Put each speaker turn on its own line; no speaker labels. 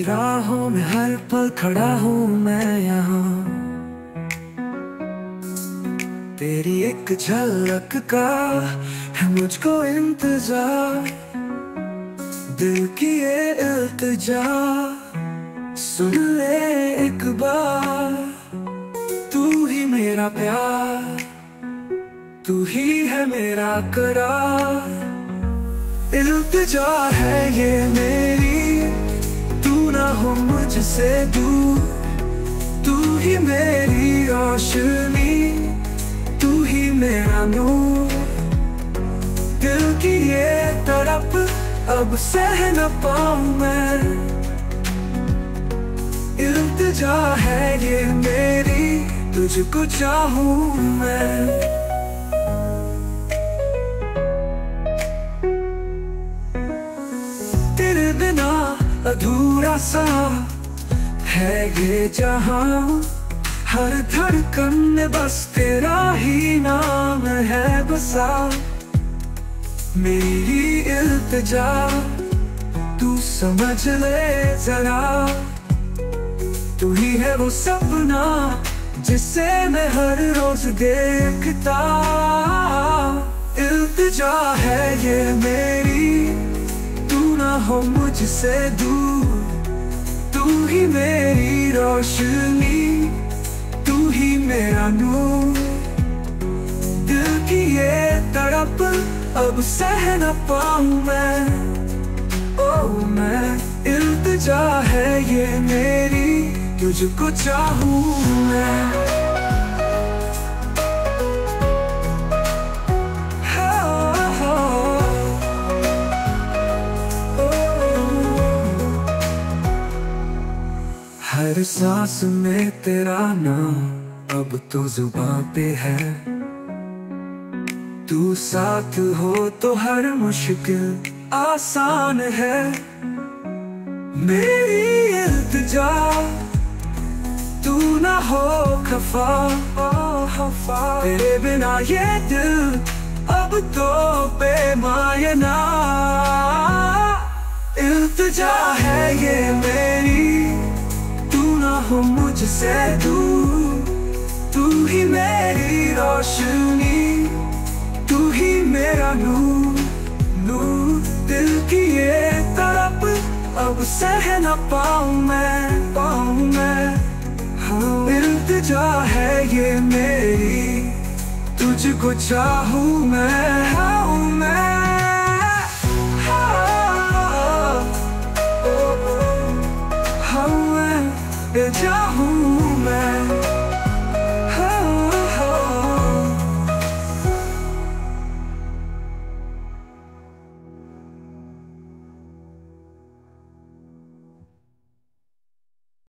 राहों में हर पल खड़ा हूँ मैं यहाँ। तेरी एक झलक का है मुझको इंतजार, दिल की ये इल्तिजा सुन ले एक बार। तू ही मेरा प्यार, तू ही है मेरा करार। इल्तिजा है ये मेरी, तू ना हो मुझसे दूर। तू ही मेरी रोशनी, तू ही मेरा नूर। दिल की ये तड़प अब सह न पाऊं मैं। इल्तिजा है ये मेरी, तुझको चाहूं मैं। तेरे बिना अधूरा सा है ये जहां। हर धड़कन में बस तेरा ही नाम है बसा। मेरी इल्तिजा तू समझ ले जरा। तू ही है वो सपना जिसे मैं हर रोज देखता। इल्तिजा है ये मेरी, तू ना हो मुझसे दूर। तू ही मेरी रोशनी, तू ही मेरा नूर। दिल की ये तड़प अब सह न पाऊं मैं। ओ मैं इल्तिजा है ये मेरी, तुझको चाहूं मैं। हर सांस में तेरा नाम अब तो जुबां पे है। तू साथ हो तो हर मुश्किल आसान है। मेरी इल्तिजा तू ना हो खफा। तेरे बिना ये दिल अब तो बेमायना। इल्तिजा है ये मेरी, तू ना हो मुझसे दूर। तू ही मेरी रोशनी, तू ही मेरा नूर। नूर दिल की ये तड़प अब सह न पाऊं मैं। हाँ इल्तिजा है ये मेरी, तुझको चाहूं मैं। चाहूं